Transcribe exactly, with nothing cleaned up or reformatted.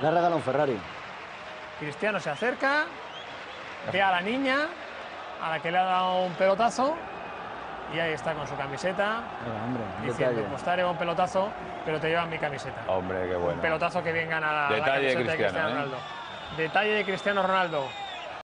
Le ha regalado un Ferrari. Cristiano se acerca, ve a la niña, a la que le ha dado un pelotazo, y ahí está con su camiseta, Venga, hombre, diciendo, detalle. pues te haré un pelotazo, pero te llevan mi camiseta. Hombre, qué bueno. Un pelotazo que bien gana la, la Detalle de camiseta de Cristiano, Cristiano ¿eh? Ronaldo. Detalle de Cristiano Ronaldo.